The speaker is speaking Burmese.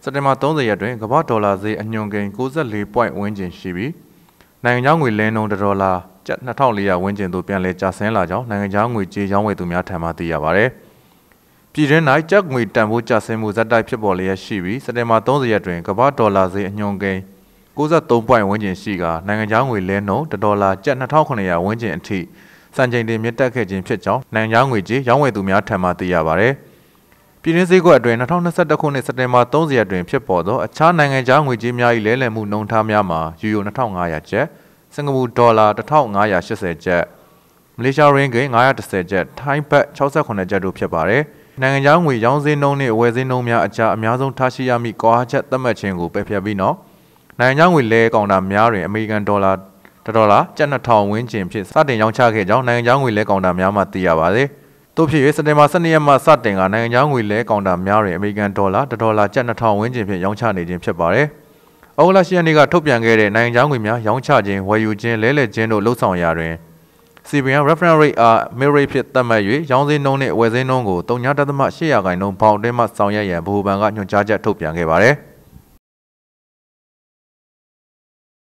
စက်တင်ဘာ30ရက်တွင်ကမ္ဘာဒေါ်လာဈေးအညွှန်းကိန်း94 point ဝန်းကျင်ရှိပြီးနိုင်ငံခြားငွေလဲနှုန်း$ကျပ်2400ဝန်းကျင်သို့ပြန်လည်ကျဆင်းလာကြောင်းနိုင်ငံခြားငွေကြေးရောင်းဝယ်သူများထံမှသိရပါသည်။ပြည်တွင်း၌ကျပ်ငွေတန်ဖိုးကျဆင်းမှုဇက်တိုက်ဖြစ်ပေါ်လျက်ရှိပြီးစက်တင်ဘာ30ရက်တွင်ကမ္ဘာဒေါ်လာဈေးအညွှန်းကိန်း93 point ဝန်းကျင်ရှိကနိုင်ငံခြားငွေလဲနှုန်း$ကျပ်2900ဝန်းကျင်အထိစံချိန်တင်မြင့်တက်ခဲ့ခြင်းဖြစ်ကြောင်းနိုင်ငံခြားငွေကြေးရောင်းဝယ်သူများထံမှသိရပါသည်။ပြည်တွင်းဈေးကွက်အတွင်း2021ခုနှစ်စက်တင်ဘာ30ရက်တွင်ဖြစ်ပေါ်သောအခြားနိုင်ငံခြားငွေကြေးများ၏လဲလှယ်မှုနှုန်းထားများမှာယူရို2500ကျပ်စင်ကာပူဒေါ်လာ1580ကျပ်မလေးရှားရင်းဂိတ်910ကျပ်ထိုင်းဘတ်68ကျပ်တို့ဖြစ်ပါတယ်။နိုင်ငံခြားငွေရောင်းဈေးနှုန်းနှင့်ဝယ်ဈေးနှုန်းများအကြားအများဆုံးထားရှိရမည့်ကွာဟချက်သတ်မှတ်ခြင်းကိုပယ်ဖျက်ပြီးနောက်နိုင်ငံခြားငွေလဲကောင်တာများတွင်အမေရိကန်ဒေါ်လာကျပ်2000ဝန်းကျင်ဖြင့်စတင်ရောင်းချခဲ့ကြောင်းနိုင်ငံခြားငွေလဲကောင်တာများမှသိရပါသည်။သို့ဖြစ်၍စက်တင်ဘာ12ရက်မှစတင်ကနိုင်ငံခြားငွေလဲကောင်တာများတွင်အမေရိကန်ဒေါ်လာကျပ်2000ဝန်းကျင်ဖြင့်ရောင်းချနေခြင်းဖြစ်ပါတယ်။ဩဂုတ်လ10ရက်နေ့ကထုတ်ပြန်ခဲ့တဲ့နိုင်ငံခြားငွေများရောင်းချခြင်းဝယ်ယူခြင်းလဲလှယ်ခြင်းတို့လှုပ်ဆောင်ရာတွင် CBN reference rate အား mid rate ဖြစ်သတ်မှတ်၍ရောင်းဈေးနှုန်းနှင့်ဝယ်ဈေးနှုန်းကို 0.8% ဘောင်အတွင်းမှဆောင်ရွက်ရန်ဗဟိုဘဏ်ကညွှန်ကြားချက်ထုတ်ပြန်ခဲ့ပါသည်။